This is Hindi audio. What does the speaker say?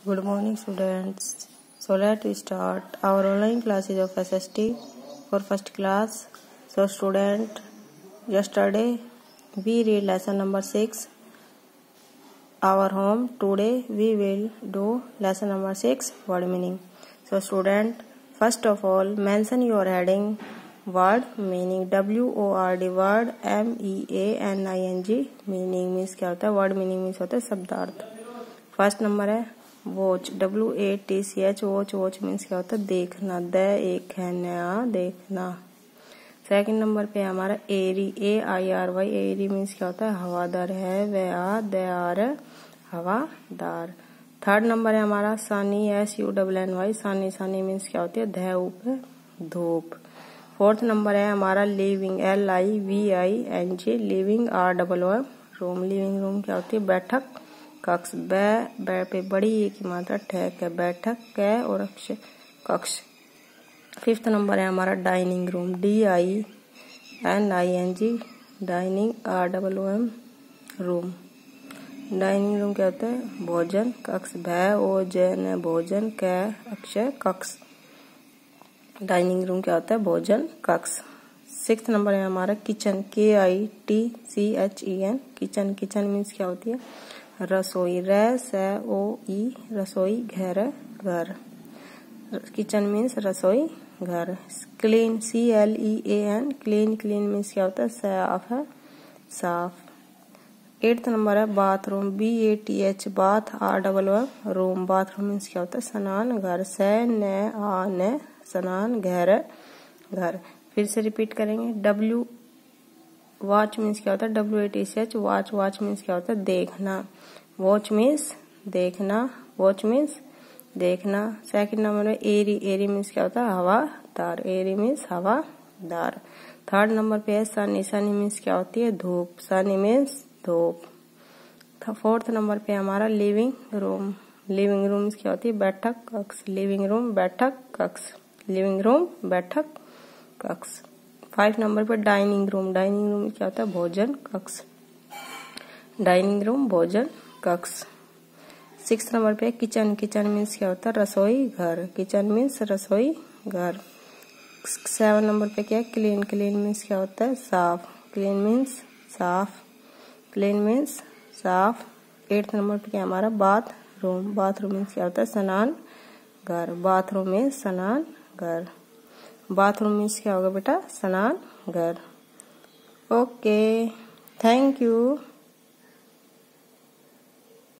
Good morning, students. So let we start our online classes of SST for first class. So student, yesterday we read lesson number 6, our home. Today we will do lesson number 6, word meaning. So student, first of all mention your heading word meaning. WORD word MEANING meaning means क्या होता है? word meaning means होता है शब्दार्थ. फर्स्ट नंबर है वॉच WATCH वॉच मीन्स क्या होता है? देखना. द एक है नया देखना. सेकंड नंबर पे हमारा एरी AIRY एरी मीन्स क्या होता है? हवादार है. दे आर हवादार. थर्ड नंबर है हमारा सनी SUNNY सनी मीन्स क्या होती है? धूप धूप. फोर्थ नंबर है हमारा living LIVING living ROOM room. Living room क्या होती है? बैठक. कक्ष बै पे बड़ी ए की मात्रा ठहक है. बैठक कै और अक्ष कक्ष. फिफ्थ नंबर है हमारा dining room DINING dining ROOM room. Dining room क्या होता है? भोजन. कक्ष भोजन भोजन कै अक्ष कक्ष. डाइनिंग रूम क्या होता है? भोजन कक्ष. सिक्स्थ नंबर है हमारा किचन KITCHEN किचन मीन्स क्या होती है? रसोई. रसोई घर. किचन मीन्स रसोई घर. क्लीन CLEAN क्लीन मीन्स क्या होता है? साफ है साफ. एट्थ नंबर है bathroom BATH bath ROOM room. Bathroom means क्या होता है? स्नान घर. स्नान घर. फिर से रिपीट करेंगे. वॉच मीन्स क्या होता है? WATCH वॉच मीन्स क्या होता है? देखना. वॉच मीन्स देखना. वॉच मीन्स देखना. सेकंड नंबर में एरी मीन्स क्या होता है? हवादार. एरी मीन्स हवादार. थर्ड नंबर पे है सनी मीन्स क्या होती है? धूप. सनी मीन्स धूप. फोर्थ नंबर पे हमारा लिविंग रूम मीन्स क्या होती है? बैठक कक्ष. लिविंग रूम बैठक कक्ष. लिविंग रूम बैठक कक्ष. 5 नंबर पर डाइनिंग रूम क्या होता है? भोजन कक्ष. डाइनिंग रूम भोजन कक्ष. 6 नंबर पे किचन मीन्स क्या होता है? रसोई घर. किचन मीन्स रसोई घर. 7 नंबर पे क्या है? क्लीन मीन्स क्या होता है? साफ. क्लीन मीन्स साफ. 8th नंबर पे क्या हमारा? बाथरूम मीन्स क्या होता है? स्नान घर. बाथरूम मीन्स स्नान घर. बाथरूम मीन्स क्या होगा बेटा? स्नान घर. Okay, thank you.